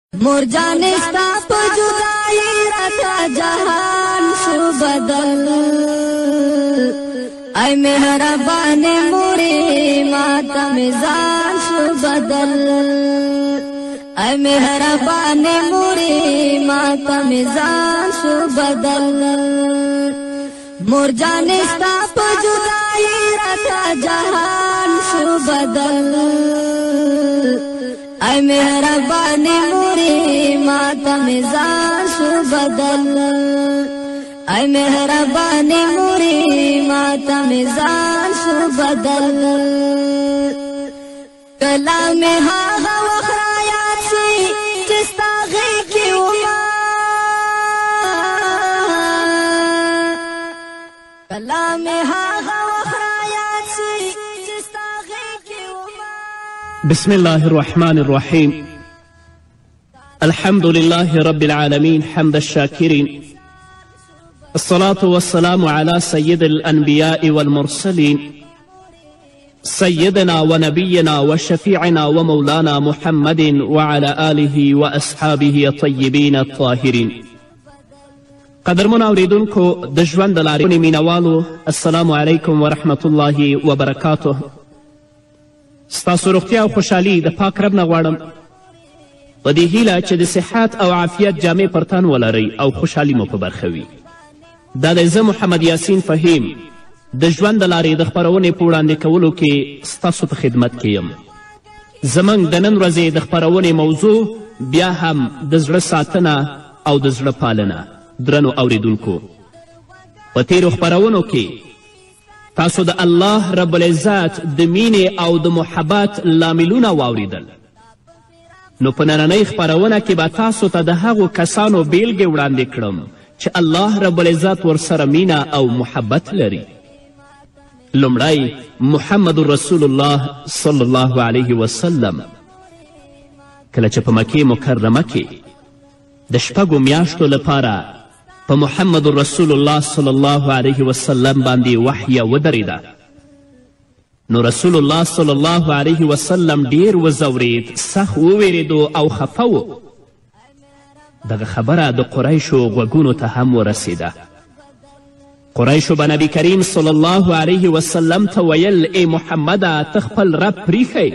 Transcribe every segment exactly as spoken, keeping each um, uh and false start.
مور جانې ستا په جدایي راته جهان شو بدل ای مهربانې مورې ماته مې ځان شو بدل ای مهربانې مورې ماته مې ځان شو بدل مور جانې ستا په جدایي راته جهان شو بدل ای مهربانې مورې ماته مې ځان شو بدل ای مهربانې مورې ماته مې ځان شو بدل کله مې هغه وخت رایاد شي چې ستا غېږ کې ومه کله مې هغه وخت رایاد شي چې ستا غېږ کې ومه. بسم الله الرحمن الرحيم. الحمد لله رب العالمين حمد الشاكرين، الصلاة والسلام على سيد الأنبياء والمرسلين سيدنا ونبينا وشفيعنا ومولانا محمد وعلى آله وأصحابه الطيبين الطاهرين. قدرمن اوریدونکو د ژوند د لارې مینوالو، السلام علیکم ورحمة الله وبرکاته. ستاسو روغتیا او خوشحالي د پاک رب نه غواړم، په دې هیله چې د صحت او عافیت جامې پر تن ولرئ او خوشحالي مو په برخه وي. دا دی زه محمد یاسین فهیم د ژوند د لارې د خپرونې په وړاندې کولو کې ستاسو په خدمت کې یم. زموږ د نن ورځې د خپرونې موضوع بیا هم د زړه ساتنه او د زړه پالنه. درنو اوریدونکو، په تیرو خپرونو کې تاسو د الله رب العزت د مینې او د محبت لاملونه واوریدل، نو په نننۍ خپرونه کې به تاسو ته د هغو کسانو بیلګې وړاندې کړم چې الله رب العزت ورسره مینه او محبت لري. لومړی محمد رسول الله صلی الله علیه وسلم کله چې په مکې مکرمه کې د شپږو میاشتو لپاره په محمد رسول الله صلی الله علیه وسلم باندې وحیه ودرېده، نو رسول الله صلی الله علیه وسلم ډیر وځورید، سخت وویرېدو او خفه و. دغه خبره د قریشو غوږونو ته هم ورسېده. قریشو به نبی کریم صلی الله علیه وسلم ته ویل ای محمده ته خپل رب پریښی،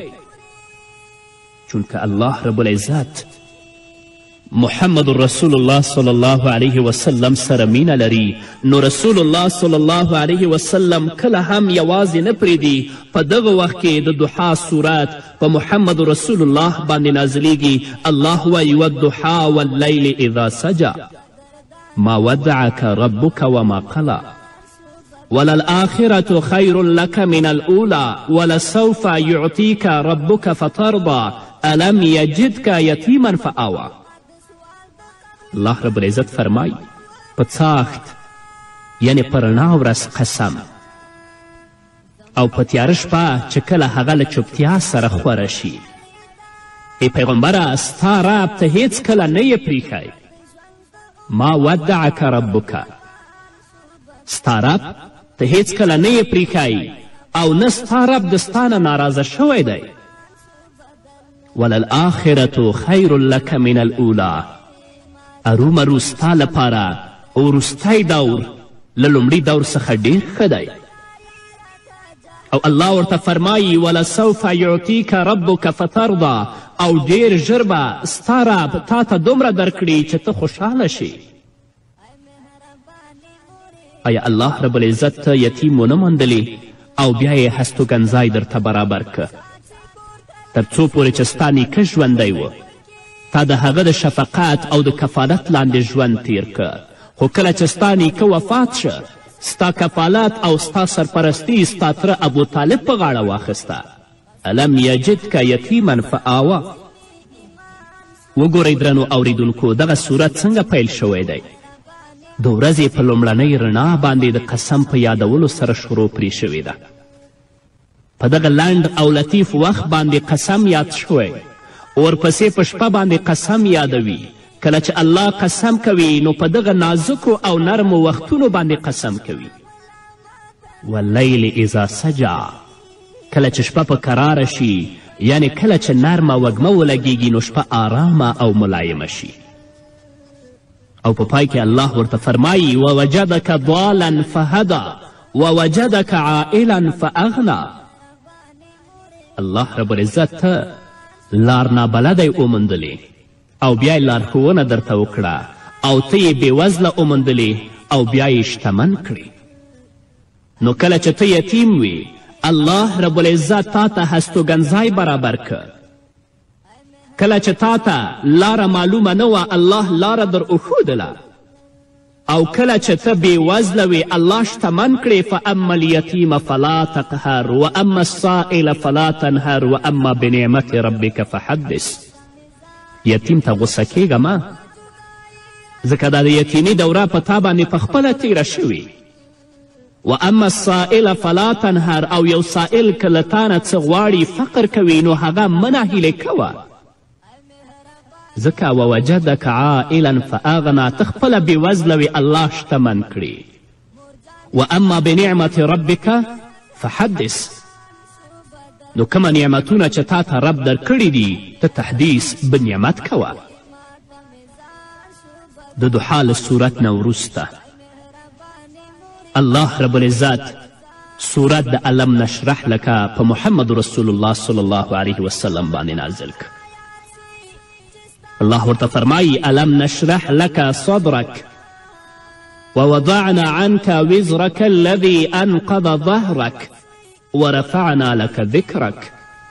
چونکه الله رب العزت محمد رسول الله صلی الله علیه وسلم سره مینه لري، نو رسول الله صلی الله علیه وسلم کله هم یوازې نه پرېږدي. په دغه وخت کې د دحا صورت په محمد رسول الله باندې نازلیږي. الله وایي والضحا واللیل اذا سجا ما ودعك ربك وما قلى وللآخرة خير لك من الأولى ولسوف يعطيك ربك فترضى ألم يجدك يتيما فآوى. الله رب العزت فرمای په څاښت یعنی په رڼا ورځ قسم، او په تیاره شپه چې کله هغه له چوپتیا سره خوره شي. ای پیغمبره ستا رب ته هیڅ کله نه یې پریښی. ما ودعک ربک، ستا رب ته هیڅ کله نه یې پریښی او نه ستا رب د ستا نه ناراضه شوی دی. وللآخرة خیر لک من الاولی، ارومرو ستا لپاره وروستی دور له لومړي دور څخه ډیر ښه دی. او الله ورته فرمایي ولسوف یعطیک ربک فترضا، او ډیر ژر به ستا رب تا ته دومره درکړي چې ته خوشحاله شي. آیا الله رب العزت ته یتیم ونه موندلې او بیا یې هستوګنځای درته برابر که، تر څو پورې چې ستا نیکه ژوندی و تا د هغه د شفقت او د کفالت لاندې ژوند تیر که، خو کله چې ستا نیکه وفات شه ستا کفالت او ستا سرپرستی ستا تره ابوطالب په غاړه واخیسته. الم یجدک یتیما فآوه. وګورئ درنو اوریدونکو، دغه صورت څنګه پیل شوی دی. د ورځې په لومړنۍ رڼا باندې د قسم په یادولو سره شروع پرې شوې ده. په دغه لنډ او لطیف وخت باندې قسم یاد شوی، ورپسې په شپه باندې قسم یادوي. کله چې الله قسم کوي نو په دغه نازکو او نرمو وختونو باندې قسم کوي. واللیل اذا سجا، کله چې شپه په کراره شي یعنی کله چې نرمه وږمه ولګیږي نو شپه آرامه او ملایمه شي. او په پای کې الله ورته فرمایي ووجدک ضالا فهدا ووجدک عائلا فاغنا. الله رب العزت ته لار نابلدی وموندلې او بیا یې لارښوونه درته وکړه او ته یې بېوزله وموندلې او بیا یې شتمن کړې. نو کله چې ته یتیم وي الله رب العزت تا ته هستوګنځی برابر که. کله چې تا ته لاره معلومه نه وه الله لاره در اښودله. او کله چې ته بېوزله وې الله شتمن کړې فاما الیتیم فلا تقهر واما السائل فلا تنهر واما بنعمت ربک فحدث. یتیم ته غصه کیږه مه، ځکه دا د یتیمي دوره په تا باندې پخپله تیره شوې. واما السائل فلا تنهر، او یو سائل که له تا نه څه غواړي فقر کوي نو هغه مه ناهیلې کوه، ځکه ووجدک عائلا فاغنا، ته خپله بېوزله وې الله شتمن کړي. واما بنعمت ربک فحدث، نو کومه نعمتونه چې تا ته رب درکړي دي ته تحدیث بنعمت کوه. د دحا له صورت نه وروسته الله رب العزت صورت د علم نشرح لکه په محمد رسول الله صلی الله علیه وسلم باندې نازل که. الله ورته فرمایي علم نشرح لك صدرك ووضعنا عنك وزرك الذي انقض ظهرك ورفعنا لك ذكرك.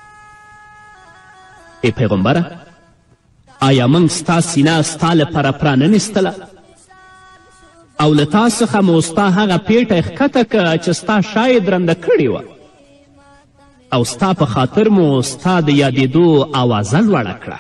ای پیغمبره آیا موږ ستا سینه ستا لپاره پراننیستله او له تا څخه مو ستا هغه پیټه ښکته که چې ستا شا یې درنده کړې وه او ستا په خاطر مو ستا د یادېدو آوازه لوړه کړه.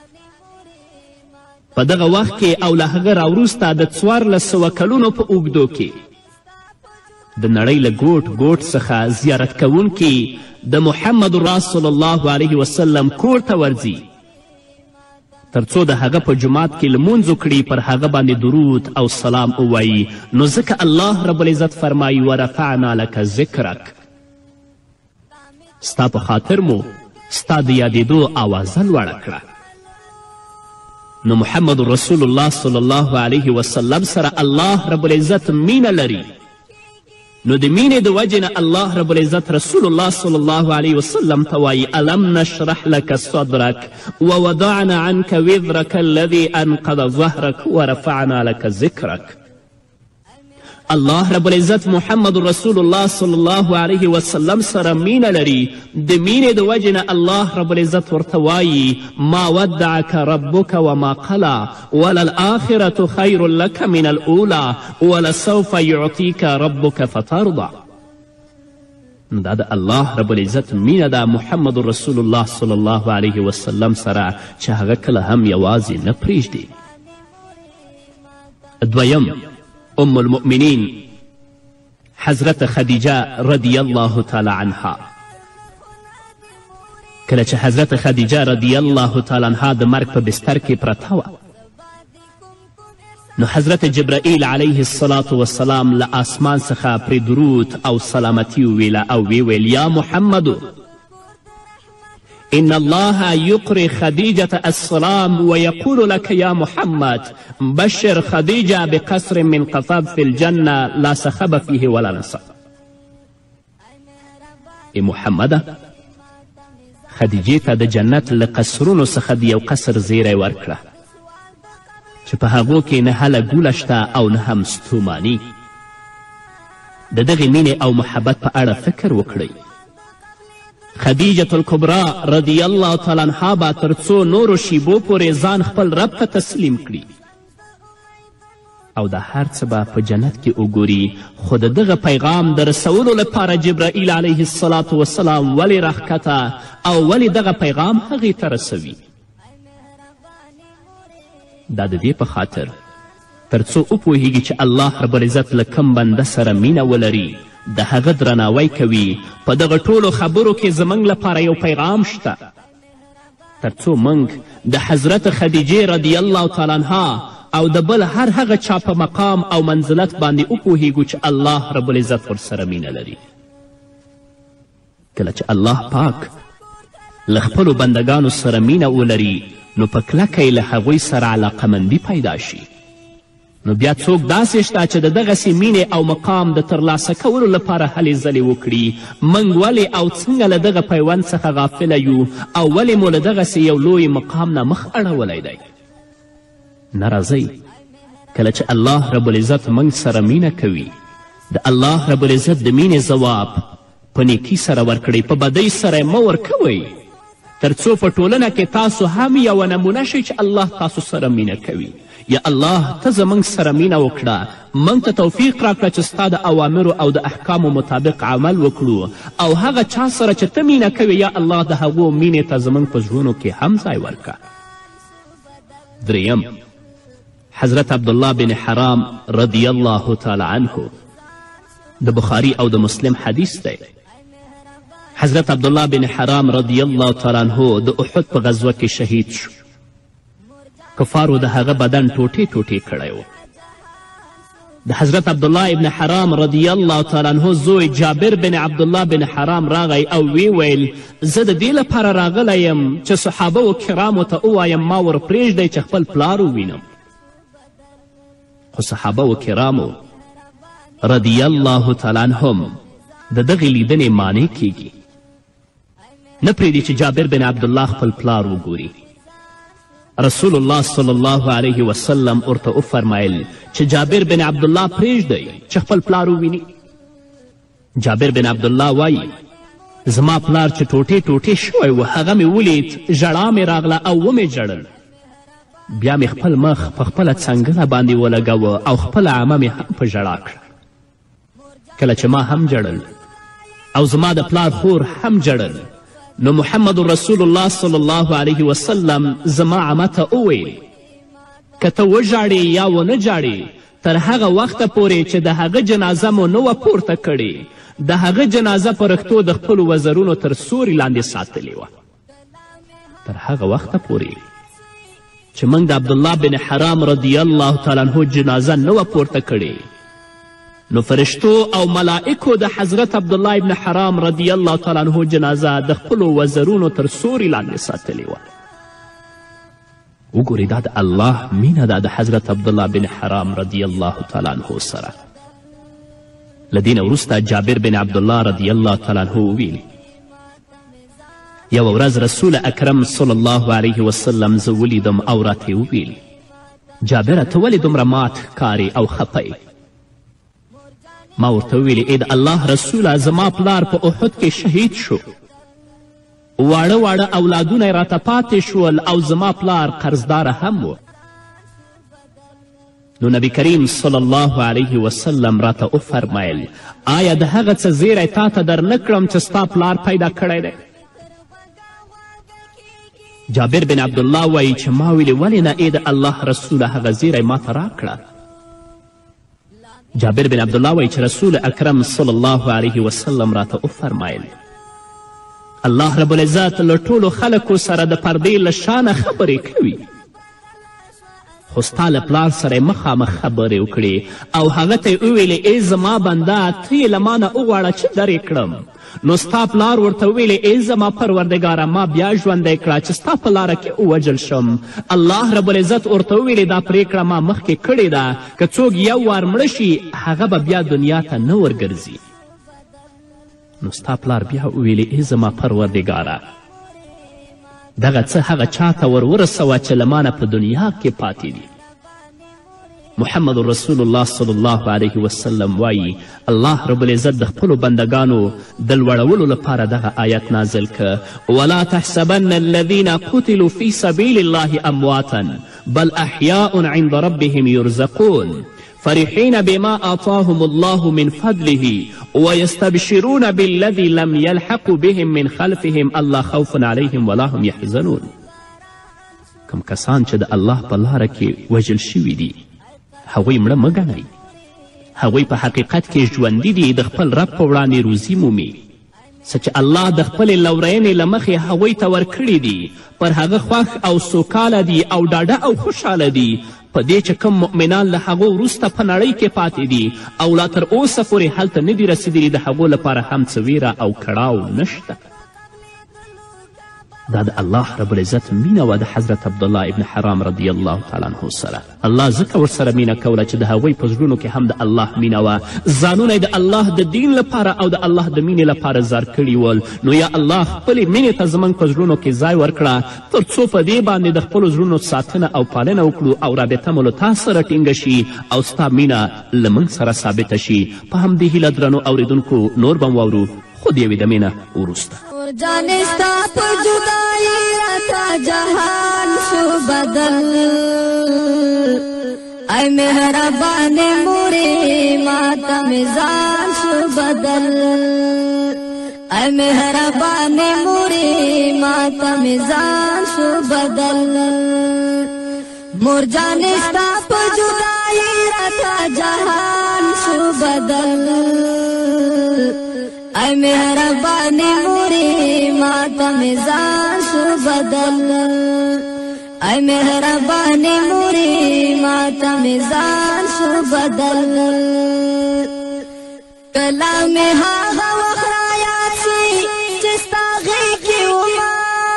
په دغه وخت کې او له هغه راوروسته د څوارلس سوه کلونو په اوږدو کې د نړۍ له ګوټ ګوټ څخه زیارت کوونکي د محمد رسول الله علیه وسلم کور ته ورځي تر څو د هغه په جومات کې لمونځ وکړي، پر هغه باندې درود او سلام ووایي. نو ځکه الله رب العزت فرمایي ورفعنا لک ذکرک، ستا په خاطر مو ستا د یادېدو آوازه لوړه کړه. نو محمد رسول الله صلی الله علیه وسلم سره الله رب العزت مینه لري، نو د مینې د وجې نه الله رب العزت رسول الله صلی الله علیه وسلم ته وایي الم نشرح لك صدرك ووضعنا عنك وزرك الذي انقض ظهرك ورفعنا لك ذکرك. الله رب العزت محمد رسول الله صلی الله علیه وسلم سره مینه لري، د مینې د وجې نه الله رب العزت ورته وایي ما ودعک ربک وما قلا وللآخرة خیر لک من الاولی ولسوف یعطیک ربک فترضى. دا د الله رب العزت مینه ده محمد رسول الله صلی الله علیه وسلم سره چې هغه کله هم یوازې نه پرېږدي. دویم ام المؤمنین حضرت خدیجه رضی الله تعالی عنها. کله چې حضرت خدیجه رضی الله تعالی عنها د مرګ په بستر کې پرته وه نو حضرت جبرائیل علیه الصلاة والسلام له آسمان څخه پرې درود او سلامتی وویله او وی ویل یا محمدو إن الله يقري خديجة السلام ويقول لك يا محمد بشر خديجة بقصر من قصب في الجنة لا سخب فيه ولا نصب. ای محمده خدیجې ته د جنت له قصرونو څخه د یو قصر زیری ورکړه چې په هغو کې نه هله ګوله شته او نه هم ستوماني. د دغې مینې او محبت په اړه فکر وکړئ. خدیجة الکبرا رضی الله تعالی عنها به تر څو نورو شیبو پورې ځان خپل رب ته تسلیم کړي او دا هر څه به په جنت کې وګوري، خو د دغه پیغام د رسولو لپاره جبرائیل علیه الصلاة وسلام ولې راښکته او ولې دغه پیغام هغې ته رسوي؟ دا د دې په خاطر تر څو وپوهیږي چې الله رب العزت له کوم بنده سره مینه ولري د هغه درناوی کوي. په دغه ټولو خبرو کې زموږ لپاره یو پیغام شته تر څو موږ د حضرت خدیجې رضی الله تعالی عنها او د بل هر هغه چا په مقام او منزلت باندې وپوهیږو چې الله رب العزت ورسره مینه لري. کله چې الله پاک له خپلو بندګانو سره مینه ولري نو په کلکه یې له هغوی سره علاقمندي پیدا شي. نو بیا څوک داسې شته چې د دغسې مینې او مقام د ترلاسه کولو لپاره هلې ځلې وکړي. موږ ولې او څنګه له دغه پیوند څخه غافله یو او ولې مو له دغسې یو لوی مقام نه مخ اړولی دی؟ نه راځئ، کله چې الله رب العزت موږ سره مینه کوي، د الله رب العزت د مینې ځواب په نیکي سره ورکړئ، په بدۍ سره یې مه ورکوئ، تر څو په ټولنه کې تاسو هم یوه نمونه شئ چې الله تاسو سره مینه کوي. یا الله ته زموږ سره مینه وکړه، موږ ته توفیق راکړه چې ستا د اوامرو او د احکامو مطابق عمل وکړو، او هغه چا سره چې ته مینه کوي یا الله د هغو مینې ته زموږ په زړونو کې هم ځای ورکړه. دریم، حضرت عبدالله بن حرام رضی الله تعالی عنه، د بخاري او د مسلم حدیث دی. حضرت عبدالله بن حرام رضی الله تعالی عنه د احد په غزوه کې شهید شو. کفارو د هغه بدن ټوټې ټوټې کړی و. د حضرت عبدالله ابن حرام رضی الله تعالی عنه زوی جابر بن عبدالله بن حرام راغی او وی ویل زه د دې لپاره راغلی یم چې صحابه و کرامو ته ووایم ما ور پرېږدئ چې خپل پلار ووینم. خو صحابه و کرامو رضی الله تعالی عنهم د دغې لیدنې مانع کیږي، نه پرېږدي چې جابر بن عبدالله خپل پلار وګوري. رسول الله صلی الله علیه وسلم ورته وفرمیل چې جابر بن عبدالله پرېږدئ چې خپل پلار وویني. جابر بن عبدالله وایي زما پلار چې ټوټې ټوټې شوی و هغه مې ولید، ژړا مې راغله او ومې ژړل. بیا مې خپل مخ په خپله څنګله باندې ولګوه او خپله عمه مې هم په ژړا کړه. کله چې ما هم ژړل او زما د پلار خور هم ژړل، نو محمد رسول الله صلی الله علیه وسلم زما عمه ته وویل که ته وژاړې یا ونه جاړې تر هغه وخته پورې چې د هغه جنازه مو نه وه پورته کړې، د هغه جنازه په رښتو د خپلو وزرونو تر سوري لاندې ساتلې وه. تر هغه وخته پورې چې موږ د عبدالله بن حرام رضی الله تعالی عنه جنازه نه وه پورته کړې، نو فرشتو او ملائکو د حضرت عبدالله ابن حرام رضی الله تعالی عنه جنازه د خپلو وزرونو تر سوري لاندې ساتلې وه. وګورئ دا د الله مینه ده د حضرت عبدالله بن حرام رضی الله تعالی عنه سره. له دې نه وروسته جابر بن عبدالله رضی الله تعالی عنه وویل یوه ورځ رسول اکرم صلی الله علیه وسلم زه ولیدم او راته وویل جابره ته ولې دومره مات ښکارې او خفه ما ورته وویلې ای د الله رسوله زما پلار په احد کې شهید شو، واړه واړه اولادونه یې راته پاتې شول او زما پلار قرضداره هم و. نو نبی کریم صلی الله علیه وسلم راته وفرمیل آیا د هغه څه زیری تا ته در نه کړم چې ستا پلار پیدا کړی دی؟ جابر بن عبدالله وایي چې ما ویلې ولې نه ای د الله رسوله هغه زیری ما ته راکړه. جابر بن عبدالله وایي چې رسول اکرم صلی الله علیه وسلم راته وفرمیل الله رب العزت له ټولو خلکو سره د پردې له شانه خبرې کوي، خو ستا له پلار سره یې مخامخ خبرې وکړې او هغه ته یې وویلې ای زما بنده ته یې له ما نه وغواړه چې درې کړم. نو ستا پلار ورته وویلې ای زما پروردګاره ما بیا ژوندی کړه چې ستا په لاره کې ووجل شم. الله رب العزت ورته وویلې دا پریکړه ما مخکې کړې ده که څوک یو وار مړه شي هغه به بیا دنیا ته نه ورګرځي. نو ستا پلار بیا وویلې ای زما پروردګاره دغه څه هغه چا ته ور ورسوه چې له ما نه په دنیا کې پاتې دي. محمد رسول الله صلی الله علیه وسلم وایي الله رب العزت د خپلو بندگانو د لوړولو لپاره دغه آیت نازل که ولا تحسبن الذین قتلوا فی سبیل الله امواتا بل احیاء عند ربهم یرزقون فرحین بما آتاهم الله من فضله ویستبشرون بالذی لم یلحقوا بهم من خلفهم الله خوف علیهم ولا هم یحزنون. کم کسان چې د الله په لاره کې وژل شوي دي هغوی مړه مه ګڼئ، هغوی په حقیقت کې ژوندي دي، د خپل رب په وړاندې روزي مومي. څه چې الله د خپلې لورینې له مخې هغوی ته ورکړي دي پر هغه خوښ او سوکاله دي او ډاډه او خوشحاله دي په دې چې کوم مؤمنان له هغو وروسته په نړۍ کې پاتې دي او لا تر اوسه پورې هلته نه دي رسېدلي د هغو لپاره هم څه ویره او کړاو نشته. دا د الله رب العزت مینه وه د حضرت عبدالله ابن حرام رضی الله تعالی عنه سره. الله ځکه ورسره مینه کوله چې د هغوی په زړونو کې هم د الله مینه وه. ځانونه د الله د دین لپاره او د الله د مینې لپاره زار کړي ول. نو یا الله خپلې مینې ته زموږ په زړونو کې ځای ورکړه تر څو په دې باندې د خپلو زړونو ساتنه او پالنه وکړو او رابطه مو له تا سره ټینګه شي او ستا مینه له موږ سره ثابته شي. په همدې هیله درنو اوریدونکو نور به م واورو خو د یوې دمې نه وروسته. جانې ستا په جدایي راته جهان شو بدل، ای مهربانې مورې ماته مې ځان شو بدل، ای مهربانې مورې ماته مې ځان شو بدل. مور جانې ستا په جدایي راته جهان شو بدل، ای مهربانې مورې ماته مې ځان شو بدل، ای مهربانې مورې ماته مې ځان شو بدل. کله مې هغه وخت رایاد شي چې ستا غېږ کې ومه،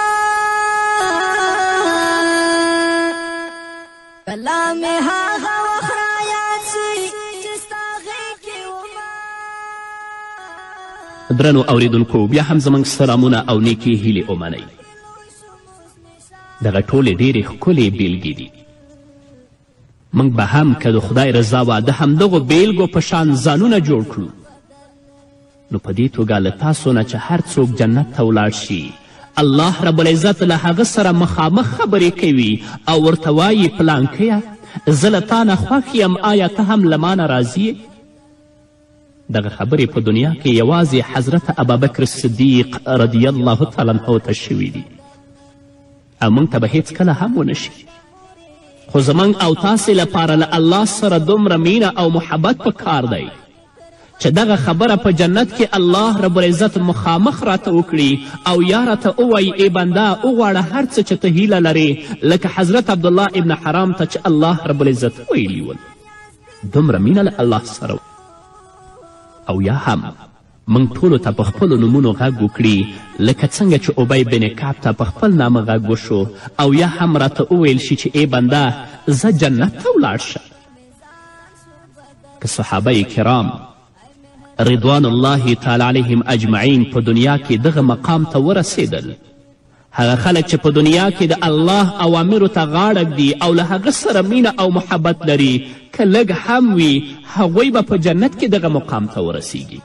کله مې هغه وخت رایاد شي چې ستا غېږ کې ومه. درنو اوریدونکو بیا هم زموږ سلامونه او نیکې هیلې ومنئ. دغه ټولې ډېرې ښکلې بیلګې دي. موږ به هم که د خدای رضا وه د همدغو بیلګو په شان ځانونه جوړ کړو، نو په دې توګه له تاسو نه چې هر څوک جنت ته ولاړ شي الله رب العزت له هغه سره مخامخ خبرې کوي او ورته وایي پلانکیه زه له تا نه خوښ یم، آیا ته هم له ما نه راضي یې؟ دغه خبرې په دنیا کې یوازې حضرت ابابکر صدیق رضی الله تعالی عنه ته شوي دي او موږ ته به هیڅکله هم ونه شي. خو زموږ او تاسې لپاره له الله سره دومره مینه او محبت په کار دی چې دغه خبره په جنت کې الله رب العزت مخامخ راته وکړي او یا راته ووایي ای بنده وغواړه هر څه چې ته هیله لرې، لکه حضرت عبدالله ابن حرام ته چې الله رب العزت ویلي ول. دومره مینه له الله سره او یا هم موږ ټولو ته په خپلو نومونو غږ وکړي لکه څنګه چې ابی بن کعب ته په خپل نامه غږ وشو او یا هم راته وویل شي چې ای بنده زه جنت ته ولاړ شه. که صحابه کرام رضوان الله تعالی علیهم اجمعین په دنیا کې دغه مقام ته ورسېدل، هغه خلک چې په دنیا کې د الله اوامرو ته غاړه ږدي او له هغه سره مینه او محبت لري، که لږ هم وي هغوی به په جنت کې دغه مقام ته ورسیږي.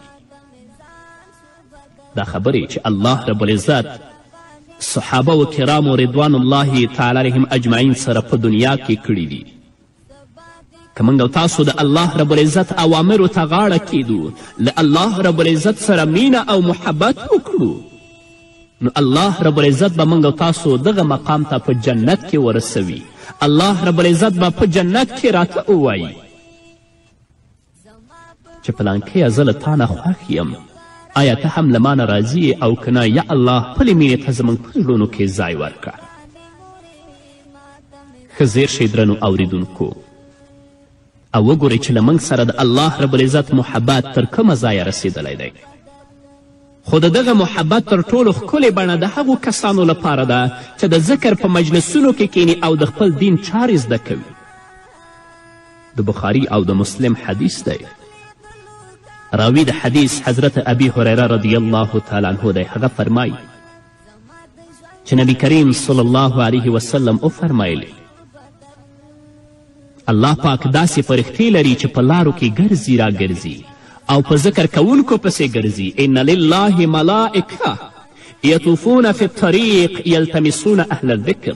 دا خبرې چې الله رب العزت صحابه و کرامو رضوان الله تعالی علیهم اجمعین سره په دنیا کې کړي دي، که موږ او تاسو د الله رب العزت اوامرو ته غاړه کیدو، له الله رب العزت سره مینه او محبت وکړو، نو الله رب العزت به موږ او تاسو دغه مقام ته په جنت کې ورسوي. الله رب العزت به په جنت کې راته ووایي چې پلانکیه زه له تا نه خوښ یم، آیا ته هم له ما نه راضي او که نه یا الله خپلې مینې ته زموږ په زړونو کې ځای ورکړه. ښه زیر شئ درنو اوریدونکو او وګورئ چې له موږ سره د الله رب العزت محبت تر کومه ځایه رسېدلی دی. خو د دغه محبت تر ټولو ښکلې بڼه د هغو کسانو لپاره ده چې د ذکر په مجلسونو کې کینی او د خپل دین چارې زده کوي. د بخاري او د مسلم حدیث دی. راوی د حدیث حضرت ابی هریره رضی الله تعالی عنه دی. هغه فرمایي چې نبی کریم صلی الله علیه وسلم وفرمایلی الله پاک داسې فرښتې لري چې په لارو کې ګرځي را ګرځي او په ذکر کوونکو پسې ګرځي. ان لله ملائکه یطوفون فی الطریق یلتمسون اهل الذکر.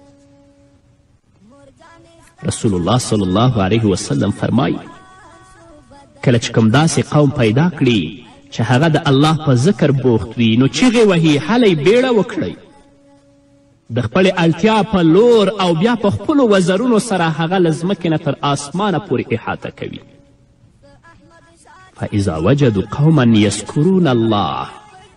رسول الله صلی الله علیه وسلم فرمایي کله چې کوم داسې قوم پیدا کړي چې هغه د الله په ذکر بوخت وي نو چیغې وهي هلی بیړه وکړئ د خپلې اړتیا په لور او بیا په خپلو وزرونو سره هغه له ځمکې نه تر آسمانه پورې احاطه کوي. فاذا وجدوا قوما یذکرون الله،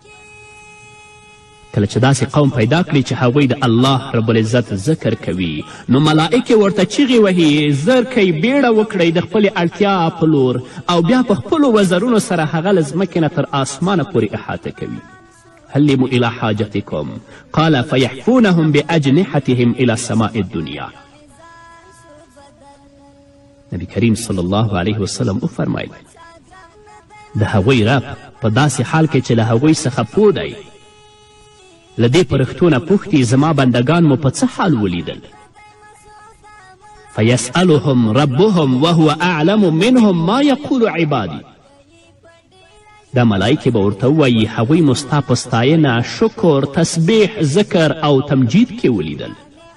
کله چې داسې قوم پیدا کړي چې هغوی د الله رب العزت ذکر کوي نو ملائکې ورته چیغې وهي زر کوئ بیړه وکړئ د خپلې اړتیا په لور او بیا په خپلو وزرونو سره هغه له ځمکې نه تر آسمانه پورې احاطه کوي. هلموا إلى حاجتكم قال فيحفونهم بأجنحتهم إلى سماء الدنيا. نبی کریم صلی الله علیه وسلم وفرمایل د هغوی رب په داسې حال کې چې له هغوی څخه پوه دی له دې پرښتو نه پوښتي زما بندگان مو په څه حال ولیدل؟ فیسألهم ربهم وهو اعلم منهم ما یقول عبادی. دا ملایکې به ورته ووایي هغوی مو ستا په ستاینه شکر تسبیح ذکر او تمجید کې ولیدل.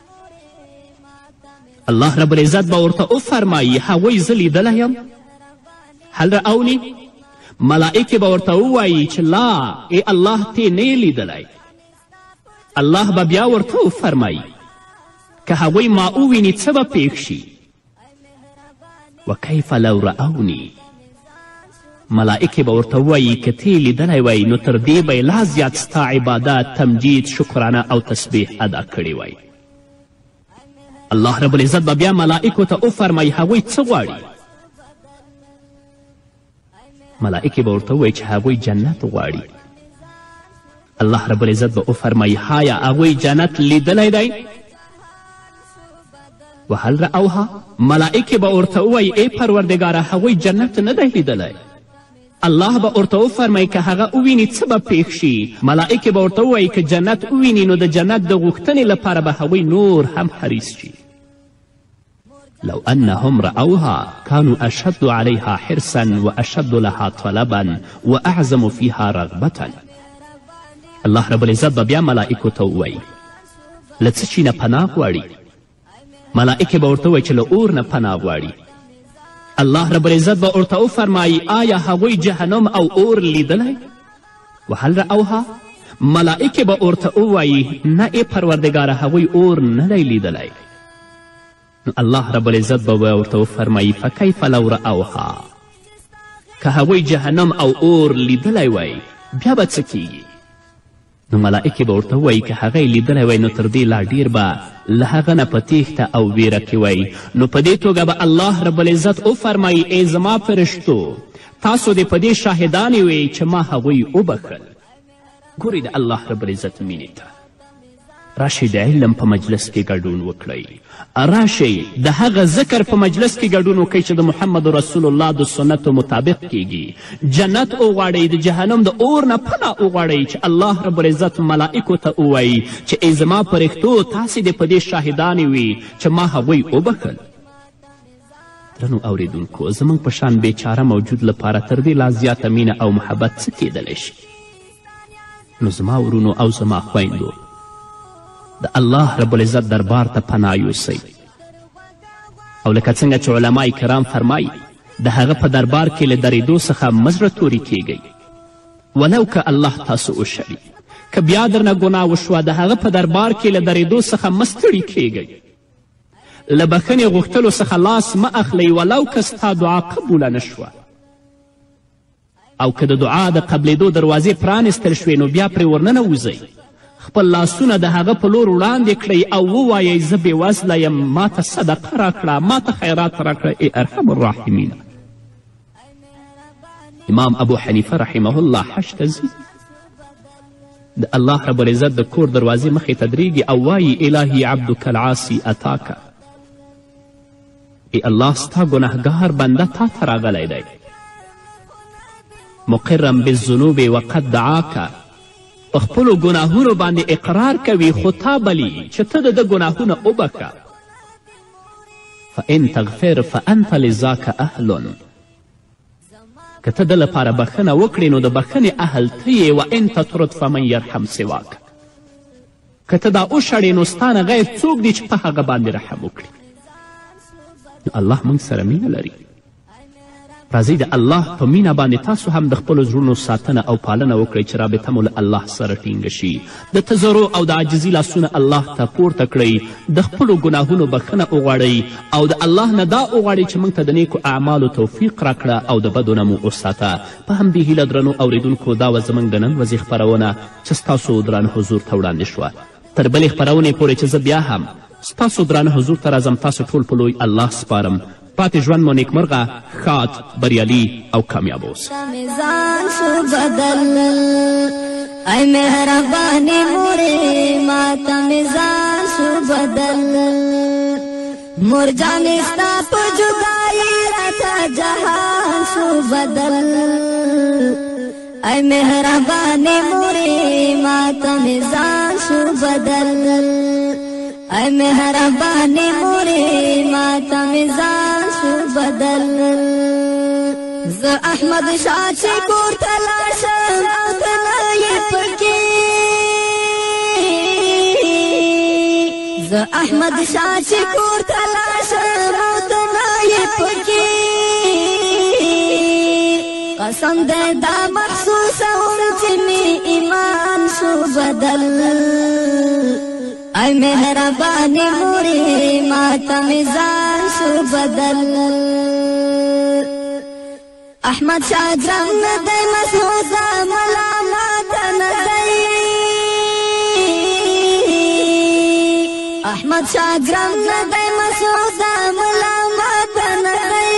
الله رب العزت به ورته وفرمایي هغوی زه لیدلی یم هل رأونی؟ ملائکې به ورته ووایي چې لا ای الله تی نه یې لیدلی. الله به بیا ورته وفرمایي که هغوی ما وویني څه به پیښ شي؟ وکیف لو رأونی؟ ملائکې به ورته ووایي که تی لیدلی وی نو تر دې به لا زیات ستا عبادت تمجید شکرانه او تسبیح ادا کړی وی. الله رب العزت به بیا ملائکو ته وفرمایي هغوی څه غواړي؟ ملائکې به ورته ووایي چې هغوی جنت غواړي. الله رب العزت به وفرمایي هایا هغوی جنت لیدلی دی؟ وهل رأوها؟ ملائکې به ورته ووایي ای پروردګاره هغوی جنت نه دی لیدلی. الله به ورته وفرمایي که هغه وویني څه به پیښ شي؟ ملائکې به ورته ووایي که جنت وویني نو د جنت د غوښتنې لپاره به هغوی نور هم حریص شي. لو انهم رأوها كانوا اشد عليها حرصا واشد لها طلبا واعظم فيها رغبة. الله رب العزت به بیا ملائکو ته ووایي له څه شي نه پناه غواړي؟ ملائکې به ورته ووایي چې له اور نه پناه غواړي. الله رب العزت به ورته وفرمایي آیا هغوی جهنم او اور لیدلی؟ وهل رأوها؟ ملائکې به ورته ووایي نه ای پروردګاره هغوی اور نه دی لیدلی. نو الله رب العزت به ورته وفرمایي فکیف لو رأوها؟ که هغوی جهنم او اور لیدلی وی بیا به څه کیږي؟ نو ملائکې به ورته ووایي که هغه یې لیدلی وی نو تر دې لا ډیر به له هغه نه په تیښته او ویره کې وی. نو په دې توګه به الله رب العزت وفرمایي ای زما فرشتو تاسو دې په دې شاهدانې وی چې ما هغوی وبخل. ګورئ د الله رب العزت مینې ته. راشئ د علم په مجلس کې ګډون وکړئ. راشئ د هغه ذکر په مجلس کې ګډون وکړئ چې د محمد رسول الله د سنتو مطابق کیږي. جنت وغواړئ د جهنم د اور نه پناه وغواړئ چې الله رب العزت ملائکو ته ووایي چې ای زما پرښتو تاسې دې په دې شاهدانې وي چې ما هغوی وبخل. درنو اوریدونکو زموږ په شان بیچاره موجود لپاره تر دې لا زیاته مینه او محبت څه کیدلی شي؟ نو زما ورونو او زما خویندو د الله رب العزت دربار ته پناه یوسئ. او لکه څنګه چې علمای کرام فرمایي د هغه په دربار کې له درېدو څخه مه زړه توري کیږئ ولو که الله تاسو وشړي. که بیا درنه ګناه وشوه د هغه په دربار کې له درېدو څخه مه ستړي کیږئ. له بښنې غوښتلو څخه لاس مه اخلئ ولو که ستا دعا قبوله نه شوه. او که د دعا د قبلېدو دروازې پرانستل شوې نو بیا پرې ورننوځئ. خپل لاسونه د هغه په لور وړاندې کړئ او ووایئ زه بېوزله یم ما ته صدقه راکړه ما ته خیرات راکړه ای ارحم الراحمین. امام ابو حنیفه رحمه الله حج ته ځي د الله رب العزت د کور دروازې مخې ته درېږي او وایي الهي عبدک العاصي اتاکه. ای الله ستا ګنهګار بنده تا ته راغلی دی مقرا بالذنوب وقد دعاکه. په خپلو ګناهونو باندې اقرار کوي خو تا بلي چې ته د ده ګناهونه وبښه. فان تغفر فانت لذاک اهل. که ته د لپاره بښنه وکړې نو د بښنې اهل ته یې و ان تطرد فمن یرحم سواک. که ته دا وشړې نو ستا نه غیر څوک دی چې په هغه باندې رحم وکړي. نو الله موږ سره مینه لري. راځئ د الله په مینه باندې تاسو هم د خپلو زړونو ساتنه او پالنه وکړئ چې رابطه مو له الله سره ټینګه شي. د تضرع او د عاجزي لاسونه الله ته پورته کړئ. د خپلو ګناهونو بښنه وغواړئ او د الله نه دا وغواړئ چې موږ ته د نیکو اعمالو توفیق راکړه او د بدو نه مو وساته. په همدې هیله درنو اوریدونکو دا وه زموږ د نن ورځې خپرونه چې ستاسو درانه حضور ته وړاندې شوه. تر بلې خپرونې پورې چې زه بیا هم ستاسو درانه حضور ته راځم تاسو ټول په لوی الله سپارم. پاتې ژوند مو نیکمرغه، ښاد، بریالي او کامیاب اوسه. میزان شو بدل ای مهربانی مورې ماته میزان شو بدل مور جانې ستا په جدایي راته جهان شو بدل ای مهربانی مورې ماته میزان شو بدل ای مهربانی مورې ماته میزان شو بدل زه احمد شاه چې کور ته لاړ شم او ته نه یې پکې زه احمد شاه چې کور ته لاړ شم او ته نه یې پکې قسم دی دا محسوسوم چې مې ایمان شو بدل ای مهربانې مورې ماته میزان شو بدل احمد شاه ګرم نه دی مسعوده ملامته نه دی احمد شاه ګرم نه دی مسعوده ملامته نه دی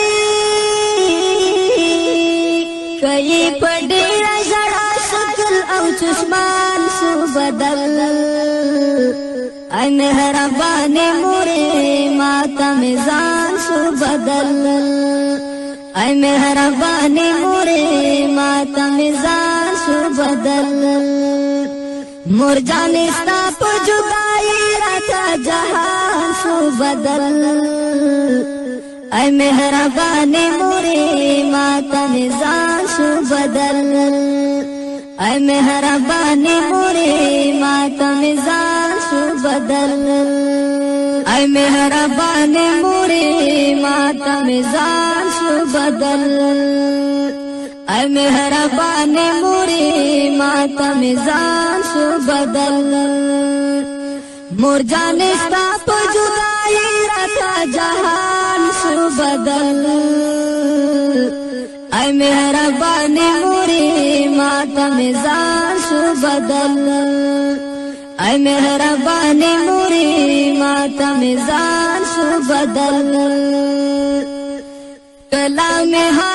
که یې په ډېره ژړا شکل او چشمان شو بدل ای مهربانې مورې ماته میزان شو بدل ای مهربانی مورې ماته میزان شو بدل مور جانې ستا په جدایي راته جهان شو بدل ای مهربانی مورې ماته میزان شو بدل ای مهربانی مورې ماته میزان شو بدل ای مهربانی مورې ماته میزان شو بدل ای مهربانی مورې ماته میزان شو بدل مور جانې ستا په جدایي راته جهان شو بدل ای مهربانی مورې ماته میزان شو بدل ای مهربانی مورې ماته میزان شو بدل کلام